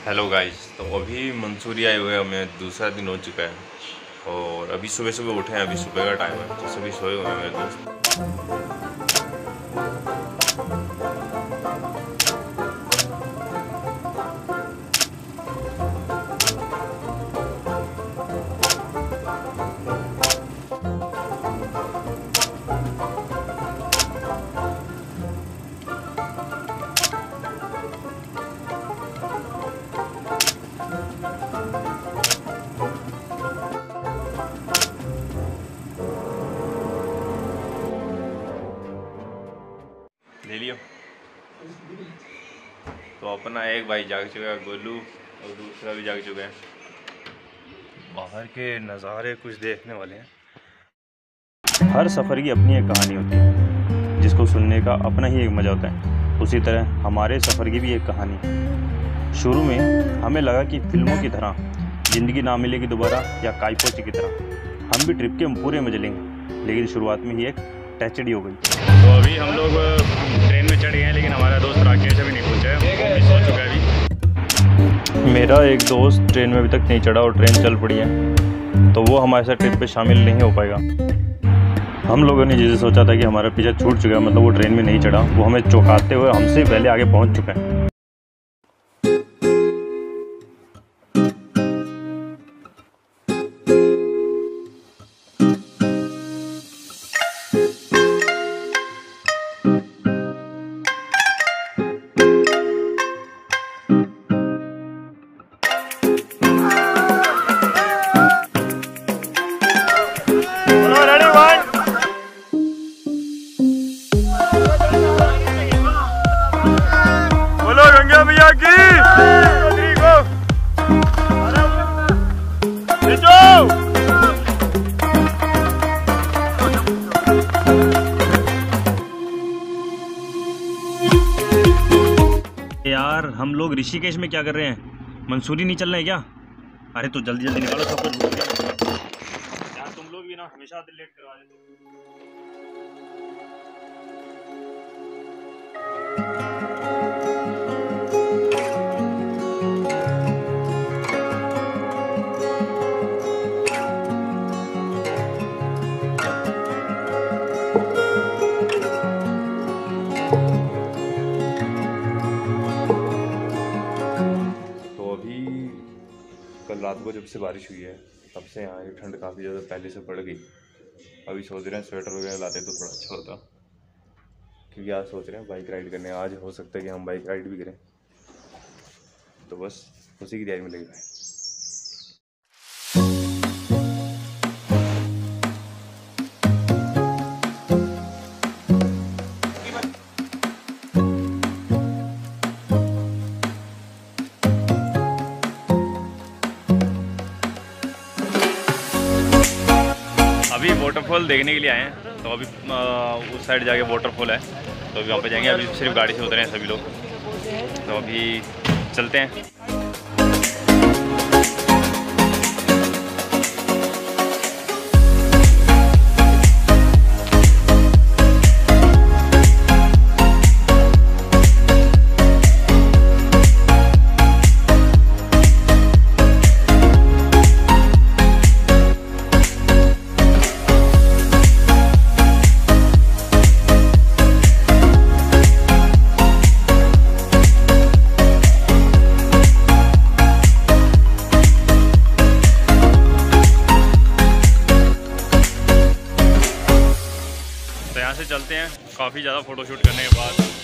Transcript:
Hello guys, तो अभी मंसूरी आए हुए हमें दूसरा दिन हो चुका है और अभी सुबह सुबह उठे हैं। अभी सुबह का टाइम है तो सभी सोए हुए हैं मेरे दोस्त। ले लियो। तो अपना एक भाई जाग चुका है गोलू और दूसरा भी जाग चुका है। बाहर के नज़ारे कुछ देखने वाले हैं। हर सफ़र की अपनी एक कहानी होती है जिसको सुनने का अपना ही एक मज़ा होता है। उसी तरह हमारे सफ़र की भी एक कहानी है। शुरू में हमें लगा कि फिल्मों की तरह ज़िंदगी ना मिलेगी दोबारा या काइपोची की तरह हम भी ट्रिप के पूरे मजे लेंगे, लेकिन शुरुआत में ही एक ट्रेजेडी हो गई। तो अभी हम लोग ट्रेन में चढ़ गए हैं, लेकिन हमारा दोस्त राकेश अभी नहीं पहुंचा है, वो मिस हो चुका है अभी। मेरा एक दोस्त ट्रेन में अभी तक नहीं चढ़ा और ट्रेन चल पड़ी है, तो वो हमारे साथ ट्रिप पे शामिल नहीं हो पाएगा। हम लोगों ने जैसे सोचा था कि हमारा पीछा छूट चुका है, मतलब वो ट्रेन में नहीं चढ़ा, वो हमें चौंकाते हुए हमसे पहले आगे पहुंच चुका है। बोलो गंगा मैया की। यार हम लोग ऋषिकेश में क्या कर रहे हैं? मंसूरी नहीं चल रहे हैं क्या? अरे तो जल्दी जल्दी निकालो, सब कुछ भूल गया यार। तुम लोग भी ना हमेशा लेट करवा देते हो। तो अभी कल रात को जब से बारिश हुई है तब से यहाँ की ठंड काफ़ी ज़्यादा पहले से बढ़ गई। अभी सोच रहे हैं स्वेटर वगैरह लाते तो थोड़ा अच्छा होता, क्योंकि आज सोच रहे हैं बाइक राइड करने। आज हो सकता है कि हम बाइक राइड भी करें, तो बस उसी की तैयारी में लगे हैं। अभी वाटरफॉल देखने के लिए आए हैं, तो अभी उस साइड जाके वाटरफॉल है, तो अभी वहाँ पे जाएंगे। अभी सिर्फ गाड़ी से उतरे हैं सभी लोग, तो अभी चलते हैं। तो यहाँ से चलते हैं। काफ़ी ज़्यादा फ़ोटोशूट करने के बाद